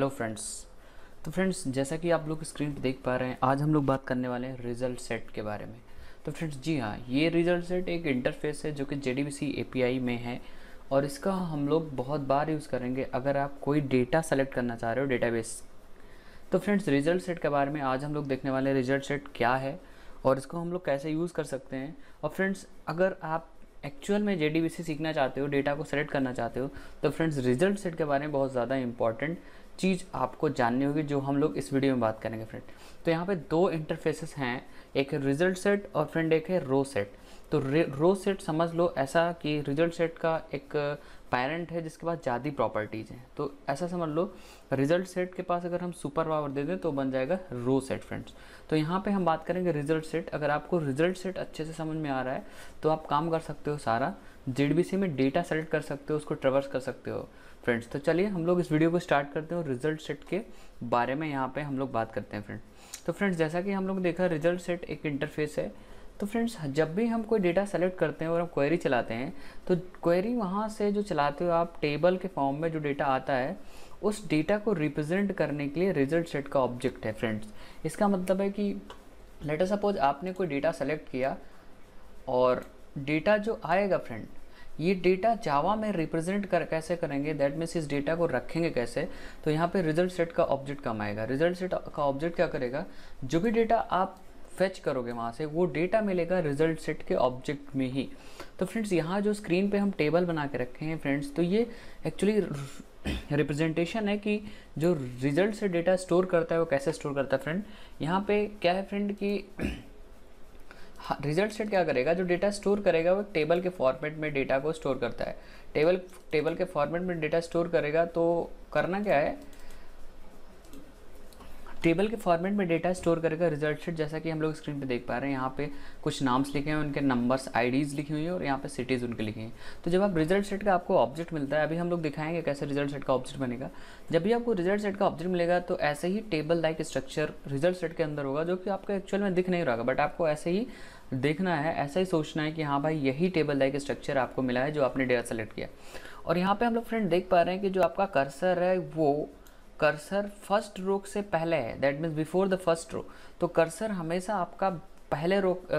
Hello friends. तो friends, जैसा कि आप लोग स्क्रीन पर देख पा रहे हैं, आज हम लोग बात करने वाले हैं रिजल्ट सेट के बारे में। तो फ्रेंड्स, जी हाँ, ये रिजल्ट सेट एक इंटरफेस है जो कि JDBC API में है और इसका हम लोग बहुत बार यूज़ करेंगे अगर आप कोई डेटा सेलेक्ट करना चाह रहे हो डेटाबेस। तो फ्रेंड्स, रिजल्ट सेट के बारे में आज हम लोग देखने वाले हैं रिजल्ट सेट क्या है और इसको हम लोग कैसे यूज़ कर सकते हैं। और फ्रेंड्स, अगर आप एक्चुअल में JDBC सीखना चाहते हो, डेटा को सेलेक्ट करना चाहते हो, तो फ्रेंड्स रिजल्ट सेट के बारे में बहुत ज़्यादा इंपॉर्टेंट चीज़ आपको जाननी होगी जो हम लोग इस वीडियो में बात करेंगे फ्रेंड। तो यहाँ पे दो इंटरफेसेस हैं, एक है रिजल्ट सेट और फ्रेंड एक है रो सेट। तो रो सेट समझ लो ऐसा कि रिजल्ट सेट का एक पेरेंट है जिसके पास ज़्यादा प्रॉपर्टीज़ हैं। तो ऐसा समझ लो, रिजल्ट सेट के पास अगर हम सुपर पावर दे दें तो बन जाएगा रो सेट फ्रेंड्स। तो यहाँ पे हम बात करेंगे रिजल्ट सेट। अगर आपको रिजल्ट सेट अच्छे से समझ में आ रहा है तो आप काम कर सकते हो, सारा JDBC में डेटा सेलेक्ट कर सकते हो, उसको ट्रेवर्स कर सकते हो फ्रेंड्स। तो चलिए हम लोग इस वीडियो को स्टार्ट करते हैं और रिजल्ट सेट के बारे में यहाँ पे हम लोग बात करते हैं फ्रेंड्स। तो फ्रेंड्स, जैसा कि हम लोग देखा, रिजल्ट सेट एक इंटरफेस है। तो फ्रेंड्स, जब भी हम कोई डेटा सेलेक्ट करते हैं और हम क्वेरी चलाते हैं तो क्वेरी वहाँ से जो चलाते हो आप, टेबल के फॉर्म में जो डेटा आता है उस डेटा को रिप्रेजेंट करने के लिए रिजल्ट सेट का ऑब्जेक्ट है फ्रेंड्स। इसका मतलब है कि लेट अस सपोज आपने कोई डेटा सेलेक्ट किया और डेटा जो आएगा फ्रेंड, ये डेटा जावा में रिप्रेजेंट कैसे करेंगे, दैट मीन्स इस डेटा को रखेंगे कैसे। तो यहाँ पे रिजल्ट सेट का ऑब्जेक्ट काम आएगा। रिजल्ट सेट का ऑब्जेक्ट क्या करेगा, जो भी डेटा आप फेच करोगे वहाँ से वो डेटा मिलेगा रिजल्ट सेट के ऑब्जेक्ट में ही। तो फ्रेंड्स, यहाँ जो स्क्रीन पे हम टेबल बना के रखे हैं फ्रेंड्स, तो ये एक्चुअली रिप्रेजेंटेशन है कि जो रिजल्ट से डेटा स्टोर करता है वो कैसे स्टोर करता है फ्रेंड। यहाँ पे क्या है फ्रेंड कि रिजल्ट सेट क्या करेगा, जो डेटा स्टोर करेगा वो टेबल के फॉर्मेट में डेटा को स्टोर करता है। टेबल के फॉर्मेट में डेटा स्टोर करेगा तो करना क्या है, टेबल के फॉर्मेट में डेटा स्टोर करेगा रिजल्ट सेट। जैसा कि हम लोग स्क्रीन पे देख पा रहे हैं, यहाँ पे कुछ नाम्स लिखे हैं, उनके नंबर्स आईडीज़ लिखी हुई है और यहाँ पे सिटीज़ उनके लिखी हैं। तो जब आप रिजल्ट सेट का आपको ऑब्जेक्ट मिलता है, अभी हम लोग दिखाएंगे कैसे रिजल्ट सेट का ऑब्जेक्ट बनेगा। जब भी आपको रिजल्ट सेट का ऑब्जेक्ट मिलेगा तो ऐसे ही table like structure result set के अंदर होगा, जो कि आपको एक्चुअल में दिख नहीं रहा, बट आपको ऐसे ही देखना है, ऐसा ही सोचना है कि हाँ भाई यही टेबल लाइक स्ट्रक्चर आपको मिला है जो आपने डेटा सेलेक्ट किया। और यहाँ पे हम लोग फ्रेंड देख पा रहे हैं कि जो आपका कर्सर है वो कर्सर फर्स्ट रो से पहले है, that means before the first row. तो कर्सर हमेशा आपका पहले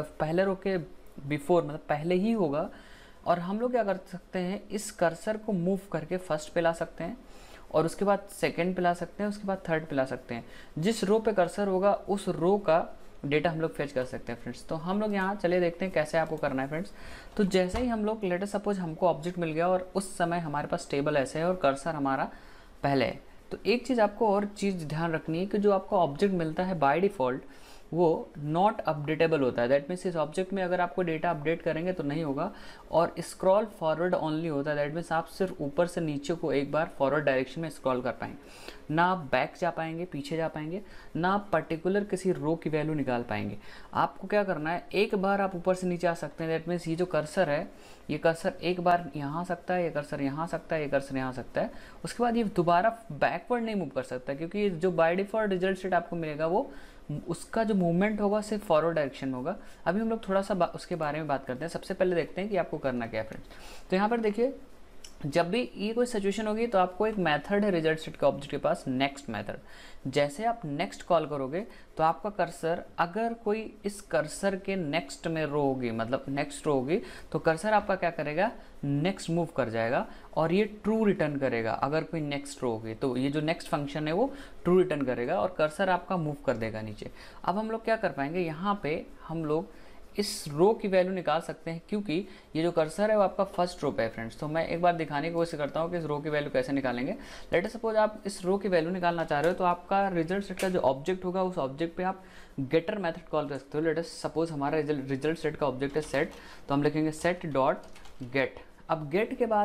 रो के बिफोर, मतलब पहले ही होगा। और हम लोग क्या कर सकते हैं, इस कर्सर को मूव करके फर्स्ट पे ला सकते हैं और उसके बाद सेकंड पे ला सकते हैं, उसके बाद थर्ड पे ला सकते हैं। जिस रो पे कर्सर होगा उस रो का डेटा हम लोग फेच कर सकते हैं फ्रेंड्स। तो हम लोग यहाँ चले देखते हैं कैसे आपको करना है फ्रेंड्स। तो जैसे ही हम लोग, लेट अस सपोज हमको ऑब्जेक्ट मिल गया और उस समय हमारे पास टेबल ऐसे है और कर्सर हमारा पहले है। तो एक चीज़ आपको और चीज़ ध्यान रखनी है कि जो आपको ऑब्जेक्ट मिलता है बाय डिफ़ॉल्ट वो नॉट अपडेटेबल होता है। दैट मीन्स इस ऑब्जेक्ट में अगर आपको डेटा अपडेट करेंगे तो नहीं होगा। और स्क्रॉल फॉरवर्ड ओनली होता है, दैट मीन्स आप सिर्फ ऊपर से नीचे को एक बार फॉरवर्ड डायरेक्शन में स्क्रॉल कर पाएंगे, ना आप बैक जा पाएंगे, पीछे जा पाएंगे, ना आप पर्टिकुलर किसी रो की वैल्यू निकाल पाएंगे। आपको क्या करना है, एक बार आप ऊपर से नीचे आ सकते हैं। दैट मीन्स ये जो कर्सर है, ये कर्सर एक बार यहाँ आ सकता है, ये कर्सर यहाँ आ सकता है, ये कर्सर यहाँ आ सकता है। उसके बाद ये दोबारा बैकवर्ड नहीं मूव कर सकता, क्योंकि जो बाय डिफ़ॉल्ट रिजल्ट सेट आपको मिलेगा वो उसका जो मूवमेंट होगा सिर्फ फॉरवर्ड डायरेक्शन में होगा। अभी हम लोग थोड़ा सा उसके बारे में बात करते हैं। सबसे पहले देखते हैं कि आपको करना क्या है फ्रेंड्स। तो यहाँ पर देखिए, जब भी ये कोई सिचुएशन होगी तो आपको एक मेथड है रिजल्ट सेट के ऑब्जेक्ट के पास, नेक्स्ट मेथड। जैसे आप नेक्स्ट कॉल करोगे तो आपका कर्सर, अगर कोई इस कर्सर के नेक्स्ट में रो होगी, मतलब नेक्स्ट रो होगी, तो कर्सर आपका क्या करेगा, नेक्स्ट मूव कर जाएगा और ये ट्रू रिटर्न करेगा। अगर कोई नेक्स्ट रो होगी तो ये जो नेक्स्ट फंक्शन है वो ट्रू रिटर्न करेगा और कर्सर आपका मूव कर देगा नीचे। अब हम लोग क्या कर पाएंगे, यहाँ पे हम लोग इस रो की वैल्यू निकाल सकते हैं, क्योंकि ये जो कर्सर है वो आपका फर्स्ट रो पे है फ्रेंड्स। तो मैं एक बार दिखाने की कोशिश करता हूँ कि इस रो की वैल्यू कैसे निकालेंगे। लेट अस सपोज आप इस रो की वैल्यू निकालना चाह रहे हो, तो आपका रिजल्ट सेट का जो ऑब्जेक्ट होगा उस ऑब्जेक्ट पे आप गेटर मेथड कॉल कर सकते हो। लेट अस सपोज हमारा रिजल्ट सेट का ऑब्जेक्ट है सेट, तो हम लिखेंगे सेट डॉट गेट। अब गेट के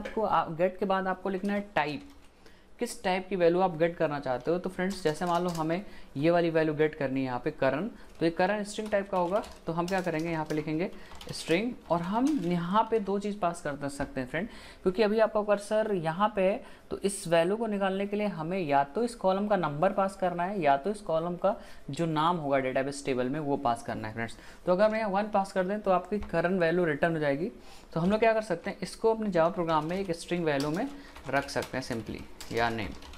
बाद आपको लिखना है टाइप, किस टाइप की वैल्यू आप गेट करना चाहते हो। तो फ्रेंड्स, जैसे मान लो हमें ये वाली वैल्यू गेट करनी है यहाँ पे करन, तो ये करन स्ट्रिंग टाइप का होगा। तो हम क्या करेंगे, यहाँ पे लिखेंगे स्ट्रिंग और हम यहाँ पे दो चीज़ पास कर सकते हैं फ्रेंड, क्योंकि अभी आपका कर्सर यहाँ पे है। तो इस वैल्यू को निकालने के लिए हमें या तो इस कॉलम का नंबर पास करना है या तो इस कॉलम का जो नाम होगा डेटाबेस टेबल में वो पास करना है फ्रेंड्स। तो अगर मैं यहाँ 1 पास कर दें तो आपकी करंट वैल्यू रिटर्न हो जाएगी। तो हम लोग क्या कर सकते हैं, इसको अपने जावा प्रोग्राम में एक स्ट्रिंग वैल्यू में रख सकते हैं सिंपली, या नेम।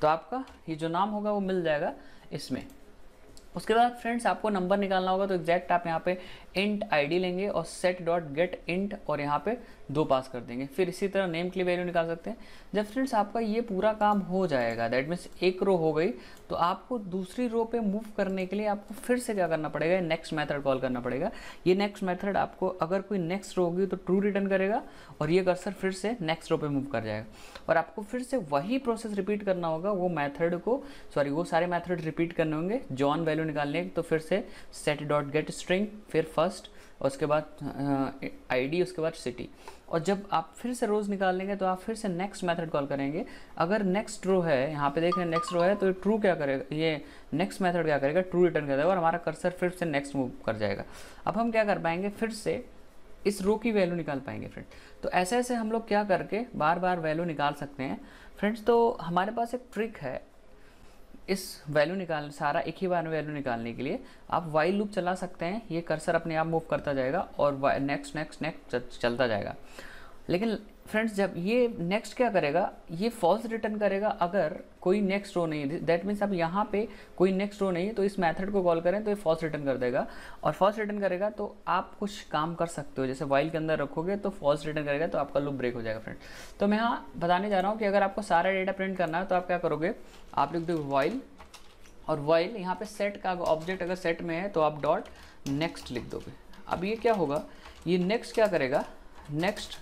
तो आपका ये जो नाम होगा वो मिल जाएगा इसमें। उसके बाद फ्रेंड्स आपको नंबर निकालना होगा, तो एग्जैक्ट आप यहाँ पे इंट आईडी लेंगे और सेट डॉट गेट इंट और यहाँ पे 2 पास कर देंगे। फिर इसी तरह नेम के लिए वैल्यू निकाल सकते हैं। जब फ्रेंड्स आपका ये पूरा काम हो जाएगा, दैट मीन्स एक रो हो गई, तो आपको दूसरी रो पे मूव करने के लिए आपको फिर से क्या करना पड़ेगा, नेक्स्ट मेथड कॉल करना पड़ेगा। ये नेक्स्ट मेथड आपको अगर कोई नेक्स्ट रो होगी तो ट्रू रिटर्न करेगा और ये कर्सर फिर से नेक्स्ट रो पे मूव कर जाएगा और आपको फिर से वही प्रोसेस रिपीट करना होगा। वो मेथड को वो सारे मेथड रिपीट करने होंगे। जॉन वैल्यू निकालने तो फिर से सेट डॉट गेट स्ट्रिंग, फिर फर्स्ट और उसके बाद आईडी, उसके बाद सिटी। और जब आप फिर से रोज निकाल लेंगे तो आप फिर से नेक्स्ट मेथड कॉल करेंगे। अगर नेक्स्ट रो है, यहाँ पे देख रहे हैं नेक्स्ट रो है, तो ट्रू क्या करेगा, ये नेक्स्ट मेथड क्या करेगा, ट्रू रिटर्न कर देगा और हमारा कर्सर फिर से नेक्स्ट मूव कर जाएगा। अब हम क्या कर पाएंगे, फिर से इस रो की वैल्यू निकाल पाएंगे फ्रेंड। तो ऐसे ऐसे हम लोग क्या करके बार बार वैल्यू निकाल सकते हैं फ्रेंड्स। तो हमारे पास एक ट्रिक है इस वैल्यू निकालने, सारा एक ही बार में वैल्यू निकालने के लिए आप वाइल लूप चला सकते हैं। ये कर्सर अपने आप मूव करता जाएगा और नेक्स्ट नेक्स्ट नेक्स्ट चलता जाएगा। लेकिन फ्रेंड्स जब ये नेक्स्ट क्या करेगा, ये फॉल्स रिटर्न करेगा अगर कोई नेक्स्ट रो नहीं है। दैट मीन्स अब यहाँ पे कोई नेक्स्ट रो नहीं है, तो इस मेथड को कॉल करें तो ये फॉल्स रिटर्न कर देगा। और फॉल्स रिटर्न करेगा तो आप कुछ काम कर सकते हो, जैसे वाइल के अंदर रखोगे तो फॉल्स रिटर्न करेगा तो आपका लूप ब्रेक हो जाएगा फ्रेंड। तो मैं यहाँ बताने जा रहा हूँ कि अगर आपको सारा डेटा प्रिंट करना है तो आप क्या करोगे, आप लिख दो वाइल, और वाइल यहाँ पे सेट का ऑब्जेक्ट अगर सेट में है तो आप डॉट नेक्स्ट लिख दोगे। अब ये क्या होगा, ये नेक्स्ट क्या करेगा, नेक्स्ट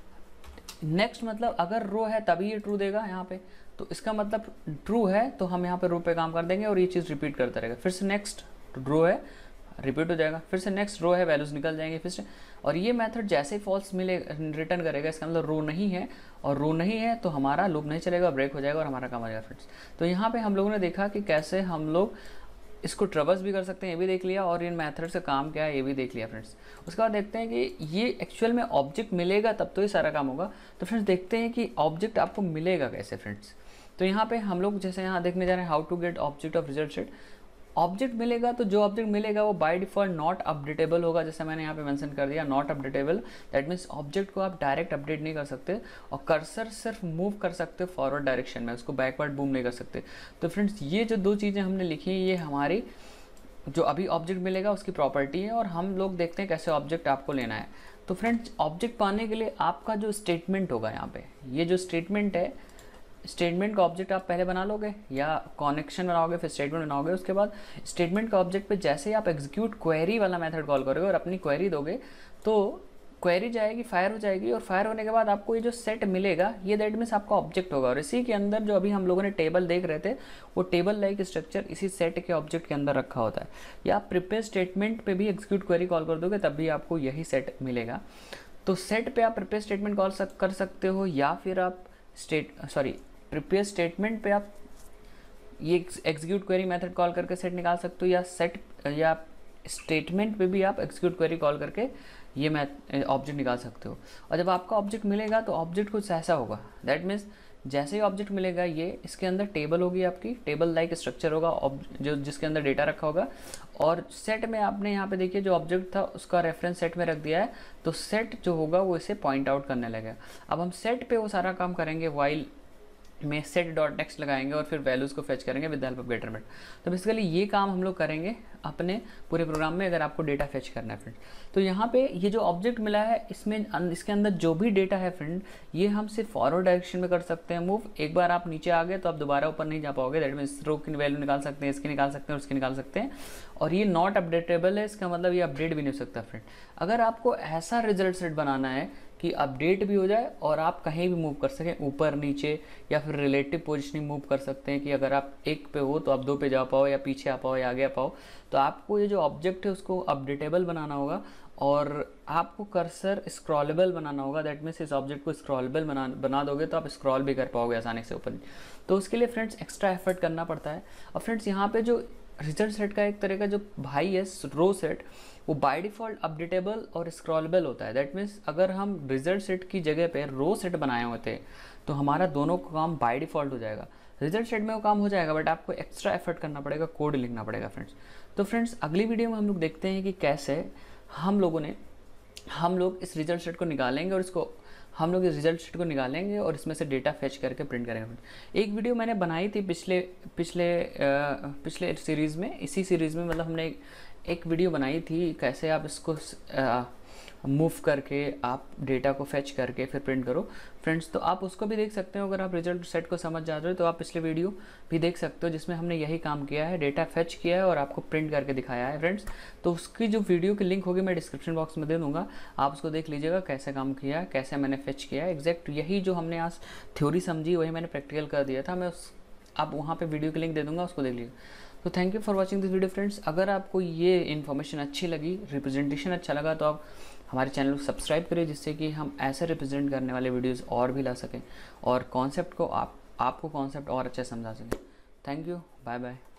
मतलब अगर रो है तभी ये ट्रू देगा यहाँ पे, तो इसका मतलब ट्रू है तो हम यहाँ पे रो पे काम कर देंगे और ये चीज़ रिपीट करता रहेगा। फिर से नेक्स्ट रो है, रिपीट हो जाएगा, फिर से नेक्स्ट रो है, वैल्यूज निकल जाएंगे फिर से। और ये मेथड जैसे ही फॉल्स मिले रिटर्न करेगा, इसका मतलब रो नहीं है, और रो नहीं है तो हमारा लूप नहीं चलेगा, ब्रेक हो जाएगा और हमारा काम हो जाएगा फ्रेंड्स। तो यहाँ पे हम लोगों ने देखा कि कैसे हम लोग इसको ट्रबल्स भी कर सकते हैं, ये भी देख लिया, और इन मेथड से काम क्या है ये भी देख लिया फ्रेंड्स। उसके बाद देखते हैं कि ये एक्चुअल में ऑब्जेक्ट मिलेगा तब तो ये सारा काम होगा। तो फ्रेंड्स देखते हैं कि ऑब्जेक्ट आपको मिलेगा कैसे फ्रेंड्स। तो यहाँ पे हम लोग जैसे यहाँ देखने जा रहे हैं how to get object of result set. Object मिलेगा तो जो ऑब्जेक्ट मिलेगा वो बाय डिफॉल्ट नॉट अपडेटेबल होगा, जैसे मैंने यहाँ पे मेंशन कर दिया not updatable. That means object को आप डायरेक्ट अपडेट नहीं कर सकते और कर्सर सिर्फ मूव कर सकते हो फॉरवर्ड डायरेक्शन में, उसको बैकवर्ड मूव नहीं कर सकते। तो फ्रेंड्स ये जो 2 चीज़ें हमने लिखी हैं ये हमारी जो अभी ऑब्जेक्ट मिलेगा उसकी प्रॉपर्टी है, और हम लोग देखते हैं कैसे ऑब्जेक्ट आपको लेना है। तो फ्रेंड्स ऑब्जेक्ट पाने के लिए आपका जो स्टेटमेंट होगा यहाँ पे, ये जो स्टेटमेंट है, स्टेटमेंट का ऑब्जेक्ट आप पहले बना लोगे या कनेक्शन बनाओगे फिर स्टेटमेंट बनाओगे। उसके बाद स्टेटमेंट का ऑब्जेक्ट पे जैसे ही आप एग्जीक्यूट क्वेरी वाला मेथड कॉल करोगे और अपनी क्वेरी दोगे तो क्वेरी जाएगी, फायर हो जाएगी, और फायर होने के बाद आपको ये जो सेट मिलेगा ये दैट मीन्स आपका ऑब्जेक्ट होगा। और इसी के अंदर जो अभी हम लोगों ने टेबल देख रहे थे वो टेबल लाइक स्ट्रक्चर इसी सेट के ऑब्जेक्ट के अंदर रखा होता है। या आप प्रिपेयर स्टेटमेंट पे भी एग्जीक्यूट क्वेरी कॉल कर दोगे तब भी आपको यही सेट मिलेगा। तो सेट पे आप प्रिपेयर स्टेटमेंट कॉल कर सकते हो, या फिर आप प्रिपेयर स्टेटमेंट पे आप ये एग्जीक्यूट क्वेरी मेथड कॉल करके सेट निकाल सकते हो, या स्टेटमेंट पे भी आप एग्जीक्यूट क्वेरी कॉल करके ये ऑब्जेक्ट निकाल सकते हो। और जब आपका ऑब्जेक्ट मिलेगा तो ऑब्जेक्ट कुछ ऐसा होगा, दैट मीन्स जैसे ही ऑब्जेक्ट मिलेगा ये इसके अंदर टेबल होगी, आपकी टेबल लाइक स्ट्रक्चर होगा जो जिसके अंदर डेटा रखा होगा। और सेट में आपने यहाँ पे देखिए जो ऑब्जेक्ट था उसका रेफरेंस सेट में रख दिया है, तो सेट जो होगा वो इसे पॉइंट आउट करने लगेगा। अब हम सेट पे वो सारा काम करेंगे, वाइल में सेट डॉट नेक्स्ट लगाएंगे और फिर वैल्यूज़ को फेच करेंगे with the help of getterment. तो बेसिकली ये काम हम लोग करेंगे अपने पूरे प्रोग्राम में अगर आपको डेटा फेच करना है फ्रेंड। तो यहाँ पे ये जो ऑब्जेक्ट मिला है इसमें इसके अंदर जो भी डेटा है फ्रेंड ये हम सिर्फ फॉरवर्ड डायरेक्शन में कर सकते हैं मूव। एक बार आप नीचे आ गए तो आप दोबारा ऊपर नहीं जा पाओगे। दैट मीन्स रो की वैल्यू निकाल सकते हैं, इसकी निकाल सकते हैं और उसकी निकाल सकते हैं। और ये नॉट अपडेटेबल है, इसका मतलब ये अपडेट भी नहीं हो सकता फ्रेंड। अगर आपको ऐसा रिजल्ट सेट बनाना है कि अपडेट भी हो जाए और आप कहीं भी मूव कर सकें, ऊपर नीचे या फिर रिलेटिव पोजिशनिंग मूव कर सकते हैं कि अगर आप 1 पे हो तो आप 2 पे जा पाओ या पीछे आ पाओ या आगे आ पाओ। तो आपको ये जो ऑब्जेक्ट है उसको अपडेटेबल बनाना होगा और आपको कर्सर स्क्रॉलेबल बनाना होगा। दैट मीन्स इस ऑब्जेक्ट को स्क्रॉलेबल बना दोगे तो आप स्क्रॉल भी कर पाओगे आसानी से ऊपर। तो उसके लिए फ्रेंड्स एक्स्ट्रा एफर्ट करना पड़ता है। और फ्रेंड्स यहाँ पे जो रिजल्ट सेट का एक तरह का जो भाई है रो सेट, वो बाय डिफ़ॉल्ट अपडेटेबल और स्क्रॉलेबल होता है। दैट मीन्स अगर हम रिजल्ट सेट की जगह पे रो सेट बनाए हुए थे तो हमारा दोनों का काम बाय डिफ़ॉल्ट हो जाएगा। रिजल्ट सेट में वो काम हो जाएगा बट आपको एक्स्ट्रा एफर्ट करना पड़ेगा, कोड लिखना पड़ेगा फ्रेंड्स। तो फ्रेंड्स अगली वीडियो में हम लोग देखते हैं कि कैसे हम लोग इस रिजल्ट सेट को निकालेंगे और इसको हम लोग इस रिजल्ट शीट को निकालेंगे और इसमें से डेटा फेच करके प्रिंट करेंगे। एक वीडियो मैंने बनाई थी पिछले सीरीज़ में, इसी सीरीज़ में मतलब हमने एक वीडियो बनाई थी कैसे आप इसको मूव करके आप डेटा को फेच करके फिर प्रिंट करो फ्रेंड्स। तो आप उसको भी देख सकते हो, अगर आप रिजल्ट सेट को समझ जाते हो तो आप पिछले वीडियो भी देख सकते हो जिसमें हमने यही काम किया है, डेटा फेच किया है और आपको प्रिंट करके दिखाया है फ्रेंड्स। तो उसकी जो वीडियो की लिंक होगी मैं डिस्क्रिप्शन बॉक्स में दे दूँगा, आप उसको देख लीजिएगा कैसे काम किया है, कैसे मैंने फेच किया है। एग्जैक्ट यही जो हमने आज थ्योरी समझी वही मैंने प्रैक्टिकल कर दिया था। मैं आप वहाँ पर वीडियो की लिंक दे दूँगा, उसको देख लीजिए। तो thank you for watching this video friends. अगर आपको ये इन्फॉर्मेशन अच्छी लगी, रिप्रेजेंटेशन अच्छा लगा, तो आप हमारे चैनल को सब्सक्राइब करिए जिससे कि हम ऐसे रिप्रेजेंट करने वाले वीडियोस और भी ला सकें और कॉन्सेप्ट को आपको कॉन्सेप्ट और अच्छे समझा सकें। Thank you, bye bye.